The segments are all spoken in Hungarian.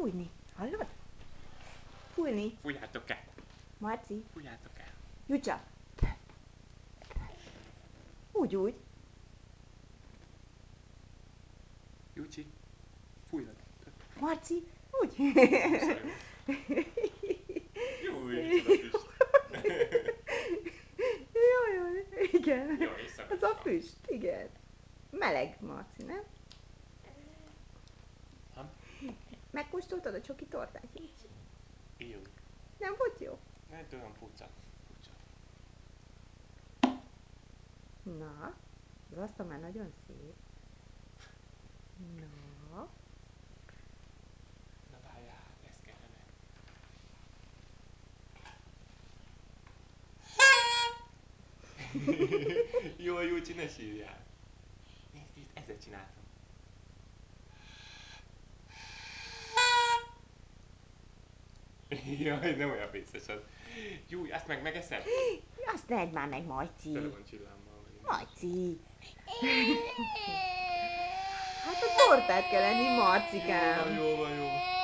fújni. Hallod? Fújni. Fújjátok el. Marci. Fújjátok el. Jucsa. Úgy. Jucsi. Fújjad. Marci. Úgy. Júj, micsoda füst. Jaj, igen. Jó, észre. Az a füst, igen. Meleg, Marci, nem? Nem? Megkóstoltad a csoki tortát? Jó. Nem volt jó? Hát olyan puca. Na, az asztal már nagyon szép. Na. Na várjál, ez kellene. Jó, Júcsi, ne sírjál. Nézd, ezzel csináltam. Jaj, nem olyan vészes az. Júj, azt meg megeszed? Azt ne edd már meg, Majci. Tele van csillámmal. Majci. Hát a tortát kell enni, Marcikám. Jó van.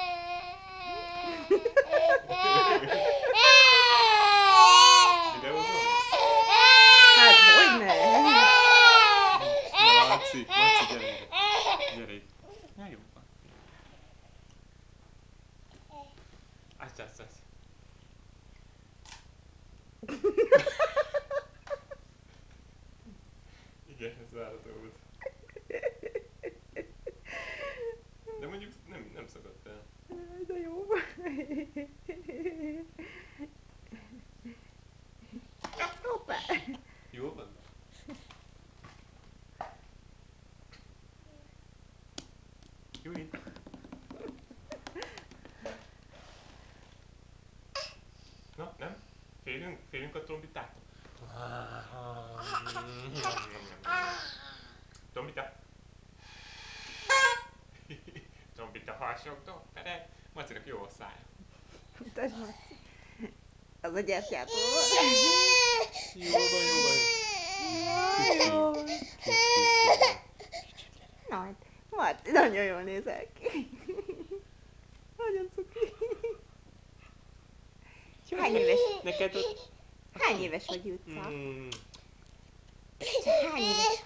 Videózom? Hát hogyne? Marci, gyere itt. Na jó van. Azt. Igen, ez várható volt. De mondjuk nem szakadt el. De jó van. Hoppá. Jó van? Jó itt. Na, nem? Félünk a trombitától? Trombita? Trombita harsogtól? Fedek? Macinak jó a szája. Mutasd, Marci. Az a gyertyától van. Jó van. Jó. Na, hát, Marci, nagyon jól nézel ki. Nagyon cuki. Hány éves? Neked ott... Hány éves vagy, Jutca? Hány éves vagy?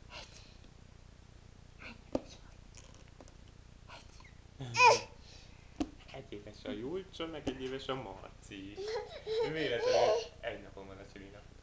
Egy éves a Julcsa, meg egy éves a Marci is. Ő véletlenül egy napon van a Csilinak.